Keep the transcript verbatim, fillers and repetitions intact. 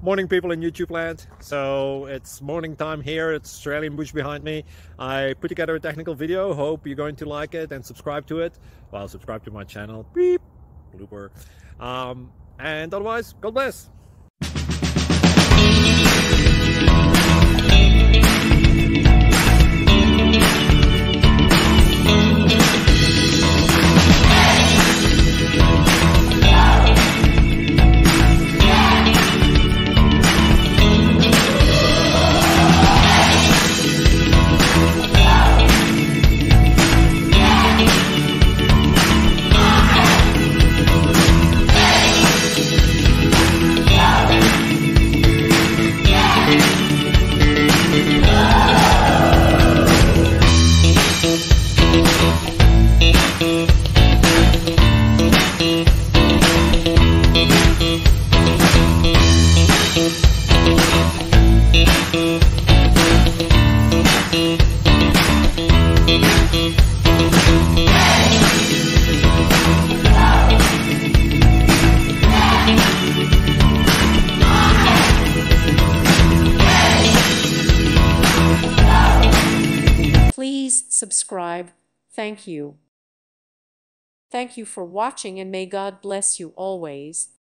Morning, people in YouTube land. So it's morning time here. It's Australian bush behind me. I put together a technical video. Hope you're going to like it and subscribe to it. Well, subscribe to my channel. Beep. Blooper. Um, and otherwise, God bless. Please subscribe. Thank you. Thank you for watching, and may God bless you always.